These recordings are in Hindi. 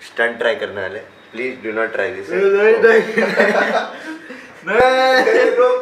स्टंट ट्राई करने वाले, please do not try this. नहीं रुक।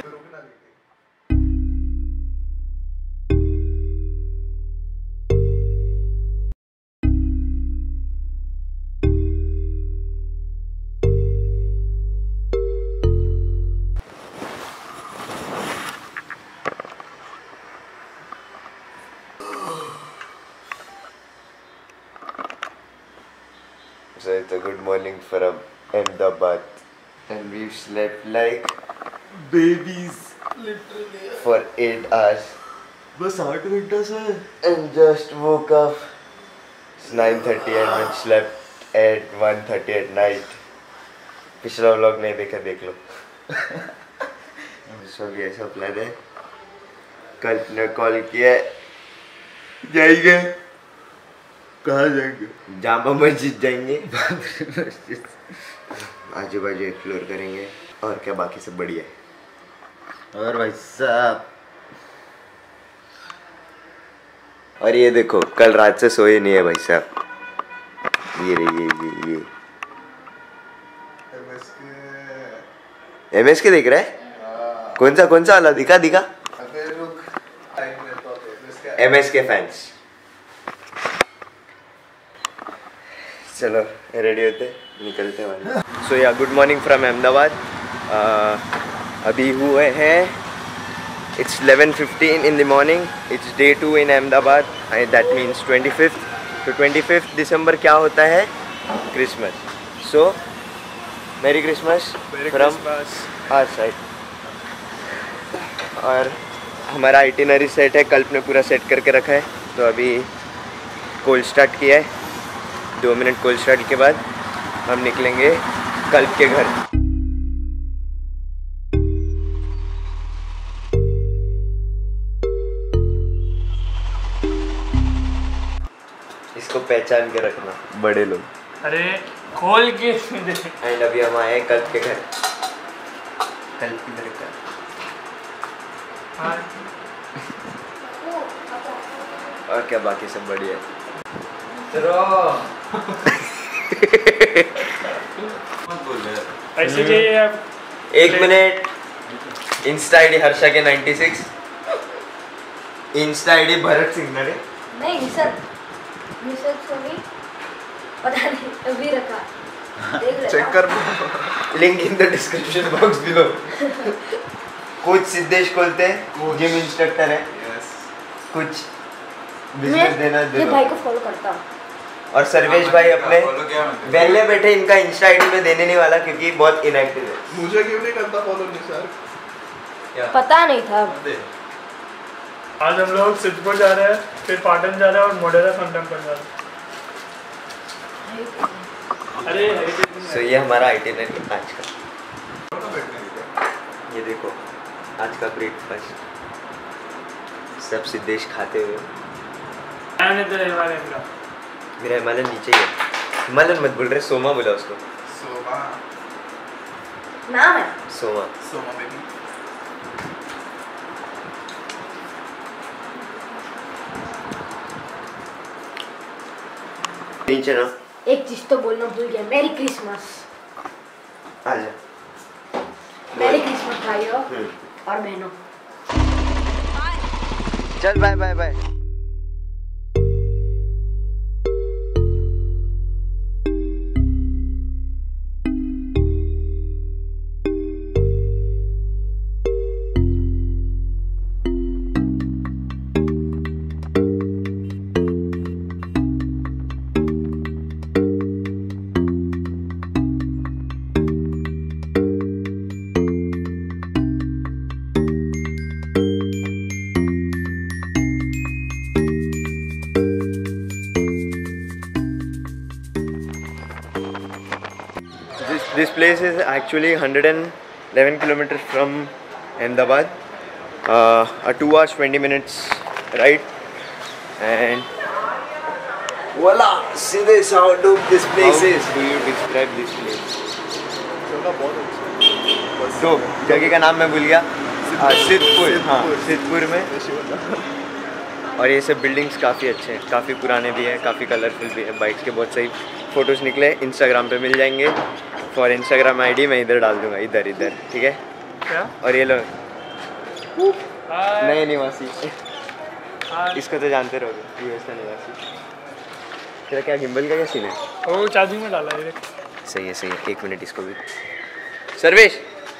So it's a good morning from Ahmedabad, and we've slept like babies literally for 8 hours. बस 8 घंटा से. And just woke up. It's 9:30 and we slept at 1:30 at night. पिछला व्लॉग नहीं देखा, देख लो. सब ये सब प्लान है. कल ने कॉल किया, जाएंगे. कहाँ जाएंगे? जामा मस्जिद जाएंगे. आजू बाजू एक्सप्लोर करेंगे और क्या, बाकी सब बढ़िया है. और भाई साहब, और ये देखो कल रात से सोए नहीं है भाई साहब. ये रही ये MSK देख रहा है. कौन सा वाला दिखा. MSK fans. चलो रेडी होते निकलते हैं. सो या गुड मॉर्निंग फ्रॉम अहमदाबाद. अभी हुए हैं, it's 11:15 in the morning. It's day 2 in Ahmedabad. That means 25th. तो 25th दिसंबर क्या होता है? क्रिसमस. सो मेरी क्रिसमस फ्रॉम आवर साइड. और हमारा आइटिनरी सेट है, कल्प ने पूरा सेट करके रखा है. तो अभी कोल्ड स्टार्ट किया है. 2 मिनट कोल्ड स्टार्ट के बाद हम निकलेंगे कल्प के घर. इसको पहचान के रखना बड़े लोग. अरे खोल के. एंड अभी हम आए कल्प के घर. कल्प के घर का और क्या, बाकी सब बढ़िया है. ऐसे चाहिए आप. 1 मिनट. इंस्टा आईडी हर्षा के 96. इंस्टा आईडी भरत सिंह ने. नहीं सर सोनी पता नहीं अभी रखा. चेक कर. Link in the description box below. कुछ सिद्धेश कोलते जिम इंस्ट्रक्टर है. कुछ बिजनेस देना दे. ये भाई को फॉलो करता हूं. और सर्वेश भाई अपने पहले बैठे, इनका इंस्टा आईडी में देने नहीं वाला क्योंकि बहुत इनएक्टिव है. मुझे क्यों नहीं करता फॉलो नहीं सर? पता नहीं था. आज हम लोग सिद्धपुर जा रहे हैं, फिर पाटन जा रहे हैं और मोडेरा फन टेम्पल जा रहे हैं. अरे सो ये हमारा आइटिनरी आज का. ये देखो आज का ब्रेकफास्ट सब सिद्धेश खाते हुए. मेरा हिमालयन नीचे ही है. हिमालयन मत बोल रहे, सोमा बोला उसको. सोमा नाम है. सोमा बेबी. नीचे ना. एक चीज तो बोलना भूल गया. मेरी क्रिसमस. आजा. मेरी क्रिसमस भाइयों और बहनों. चल bye bye bye. This place is actually 111 kilometers from Ahmedabad. A 2 hours 20 minutes ride. And voila! See this, how dope this place is. How do you describe this place? तो जगह का नाम मैं भूल गया. सिद्धपुर. हाँ, सिद्धपुर में और ये सब बिल्डिंग्स काफ़ी अच्छे हैं, काफ़ी पुराने भी हैं, काफ़ी कलरफुल भी हैं। बाइक्स के बहुत सही फ़ोटोज़ निकले, इंस्टाग्राम पे मिल जाएंगे। फॉर इंस्टाग्राम आईडी मैं इधर डाल दूँगा, इधर ठीक है। क्या? और ये लो नए निवासी, इसको तो जानते रहोगे, यूएस का निवासी। तेरा क्या गिम्बल का क्या सीन है? वो चार्जिंग में डाला है। सही है 1 मिनट इसको भी। सर्वेश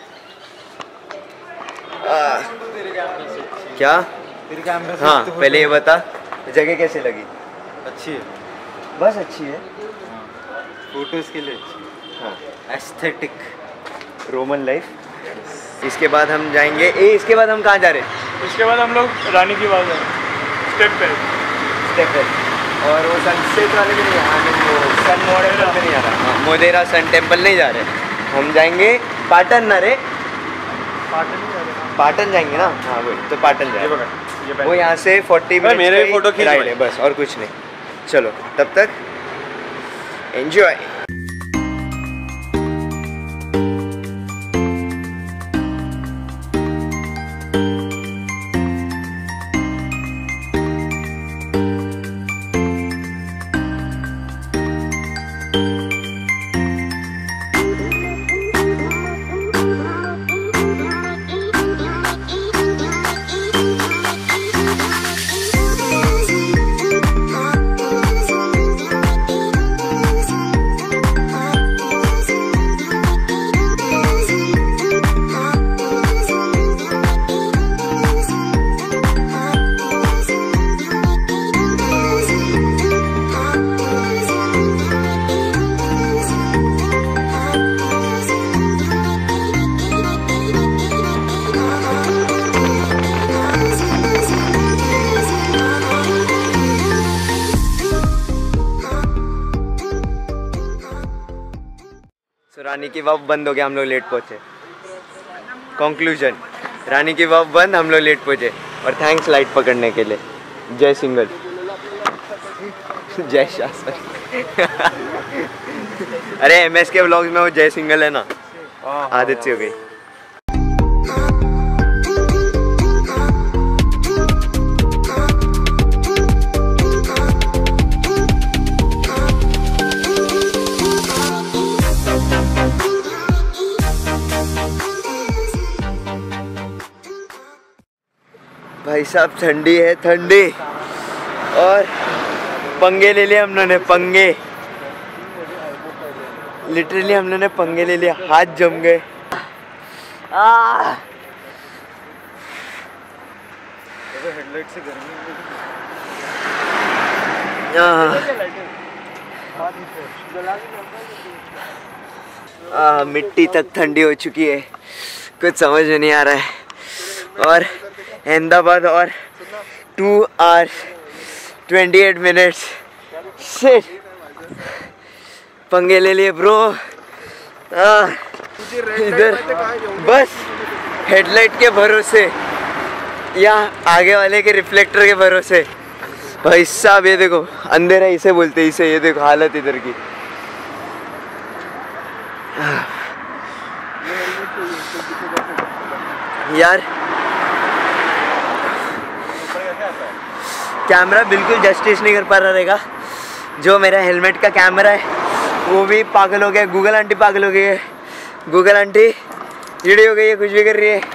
क्या? हाँ पहले ये बता, जगह कैसे लगी? अच्छी है, बस अच्छी है, फोटोज के लिए अच्छी। हाँ एस्थेटिक रोमन लाइफ। इसके बाद हम जाएंगे इसके बाद हम कहाँ जा रहे हैं? इसके बाद हम लोग रानी की बात है, स्टेप पे और वो सनसेट वाले भी नहीं वो सन मोडेरा में नहीं आ रहा। हाँ मोदेरा सन टेम्पल नहीं जा रहे, हम जाएंगे पाटन ना रे, पाटन जाएंगे ना। हाँ वही तो पाटन जाएंगे, वो यहाँ से 40 मिनट मेरे फोटो खींच राइड है बस, और कुछ नहीं। चलो तब तक एंजॉय। रानी की वाव बंद हो गया, हम लोग लेट पहुँचे। कंक्लूजन, रानी की वाव बंद, हम लोग लेट पहुँचे। और थैंक्स लाइट पकड़ने के लिए। जय सिंगल जय शासन अरे MS के व्लॉग्स में वो जय सिंगल है ना, आदत सी हो गई। भाई साहब ठंडी है, ठंडी। और पंगे ले लिए हम लोगों ने, पंगे लिटरली हम लोगों ने पंगे ले लिया, हाथ जम गए। हेडलाइट से गर्मी मिट्टी तक ठंडी हो चुकी है, कुछ समझ में नहीं आ रहा है। और अहमदाबाद और 2 hours 28 minutes शिट, पंगे ले लिए ब्रो। इधर बस हेडलाइट के भरोसे या आगे वाले के रिफ्लेक्टर के भरोसे। भाई साहब ये देखो अंधेरा इसे बोलते, इसे ये देखो हालत इधर की। यार कैमरा बिल्कुल जस्टिस नहीं कर पा रहा रहेगा। जो मेरा हेलमेट का कैमरा है वो भी पागल हो गया, गूगल आंटी पागल हो गई है। गूगल आंटी चिड़ी हो गई है, कुछ भी कर रही है।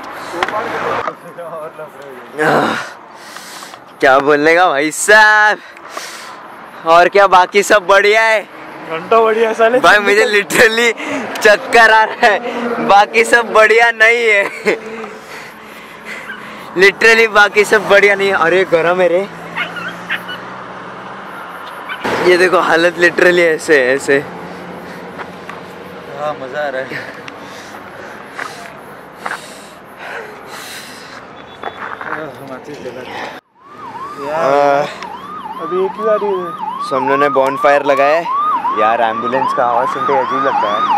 क्या बोलने का भाई साहब। और क्या बाकी सब बढ़िया है? घंटा बढ़िया साले भाई मुझे लिटरली चक्कर आ रहा है, बाकी सब बढ़िया नहीं है। लिटरली बाकी सब बढ़िया नहीं है। अरे गरम है रे, ये देखो हालत लिटरली ऐसे ऐसे। हाँ मजा आ रहा है। अभी एक ही बारी है। सो हम लोगों ने बॉन फायर लगाया है। यार एम्बुलेंस का आवाज़ सुनते ही अजीब लगता है।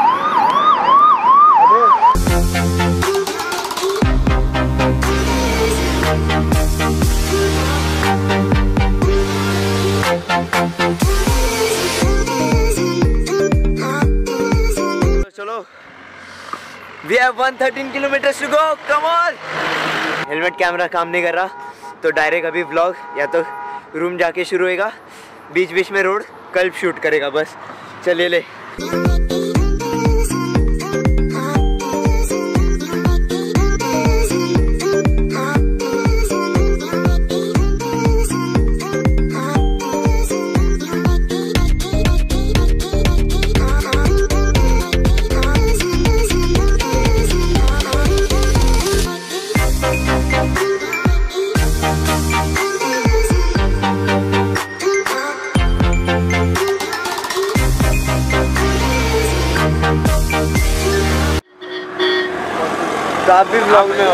चलो we have 113 kilometers to go, come on। Helmet camera काम नहीं कर रहा, तो डायरेक्ट अभी व्लॉग या तो रूम जाके शुरू होएगा, बीच बीच में रोड कल शूट करेगा बस। चलिए ले तो आप भी ब्लॉग में हो,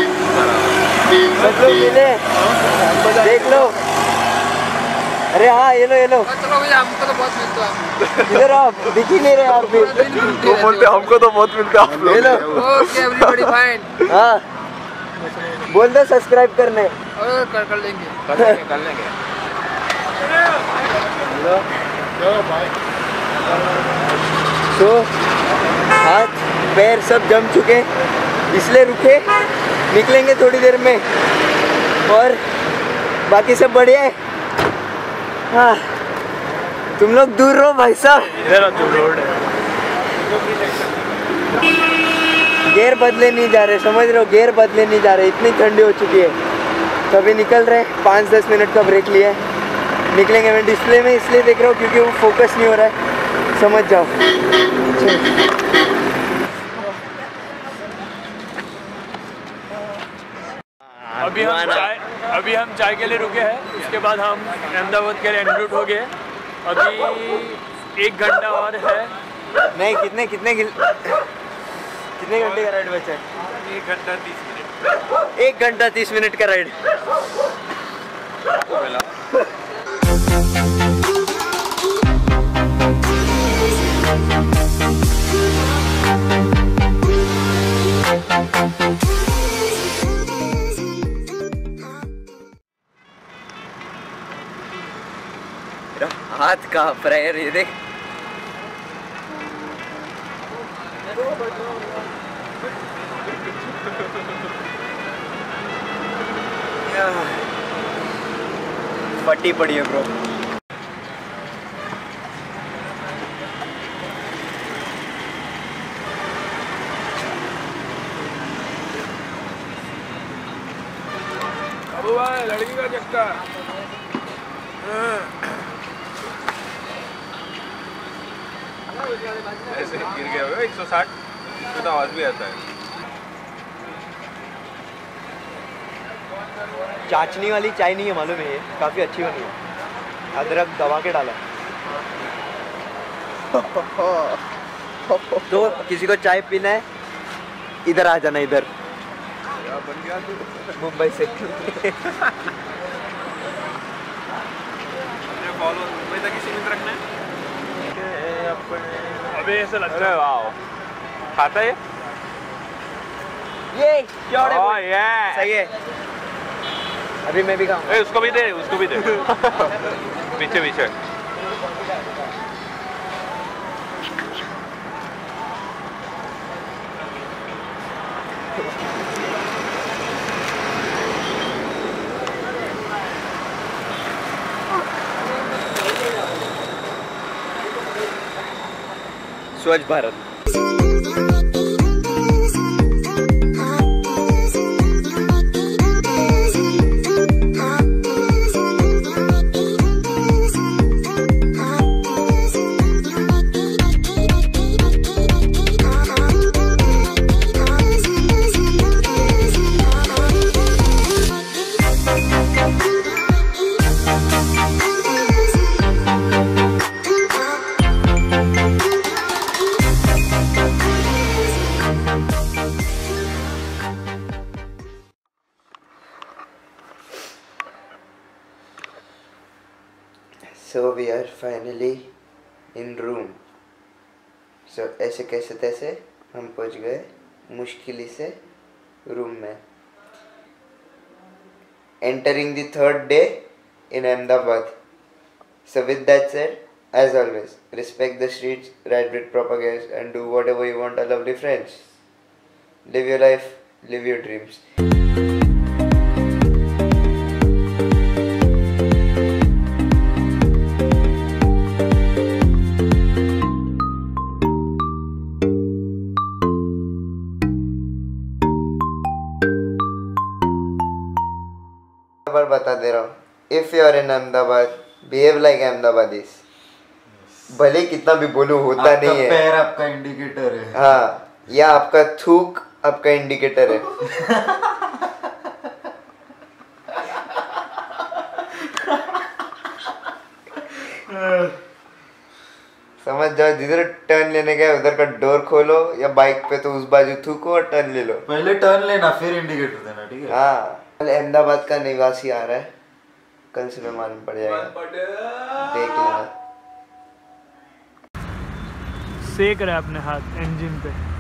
सब लोग मिले देख लो। अरे हाँ ये लो चलो भैया, हमको तो बहुत मिलता है। इधर आप दिख ही नहीं रहे आप भी। वो बोलते हमको तो बहुत मिलता है आप लोग। ये लो ओके एवरीबॉडी फाइन। हाँ बोल दो सब्सक्राइब करने। कर लेंगे। तो हाथ पैर सब जम चुके, इसलिए रुके, निकलेंगे थोड़ी देर में और बाकी सब बढ़िया है। हाँ तुम लोग दूर रहो भाई साहब, गियर बदले नहीं जा रहे, समझ रहे हो, गियर बदले नहीं जा रहे, इतनी ठंडी हो चुकी है। तो अभी निकल रहे, 5-10 मिनट का ब्रेक लिया है, निकलेंगे। मैं डिस्प्ले में इसलिए देख रहा हूँ क्योंकि वो फोकस नहीं हो रहा है, समझ जाओ। अभी हम चाय के लिए रुके हैं, उसके बाद हम अहमदाबाद के लिए एनरूट हो गए। अभी 1 घंटा और है। नहीं कितने घंटे का राइड बचा है? 1 घंटा 30 मिनट। 1 घंटा 30 मिनट का राइड। हाथ का फ्रायर ये देख। फटी पड़ी है ब्रो। अब भाई लड़की का चक्कर। ऐसे गिर गया होगा 160 तो आवाज भी आता है। चाचनी वाली चाय नहीं है मालूम है, ये काफ़ी अच्छी बनी है, अदरक दबा के डाला। तो किसी को चाय पीना है इधर आ जाना, इधर बन गया तू मुंबई से। फॉलो मुंबई तक ही सीमित रखना है। अबे ऐसा लगता है वाह खाता है ये क्या ये सही है। अभी मैं भी खाऊंगा। उसको भी दे पीछे पीछे। स्वच्छ Bharat. So we are finally in room. So ऐसे कैसे तैसे हम पहुंच गए मुश्किल से रूम में. Entering the 3rd day in Ahmedabad. So with that said, as always, respect the streets, ride with proper gas, and do whatever you want, lovely friends. Live your life, live your dreams. बता दे रहा हूँ, if you are in Ahmedabad behave like Ahmedabadis. भले कितना भी बोलूं होता आपका नहीं है। पैर आपका इंडिकेटर है। हाँ, या आपका थूक आपका इंडिकेटर है। समझ जाओ, जिधर टर्न लेने गए उधर का डोर खोलो, या बाइक पे तो उस बाजू थूको और टर्न ले लो। पहले टर्न लेना फिर इंडिकेटर देना, ठीक है? हाँ, अहमदाबाद का निवासी आ रहा है, कल से मैं मालूम पड़ जाएगा, देख लेना। सेक रहा है अपने हाथ इंजन पे।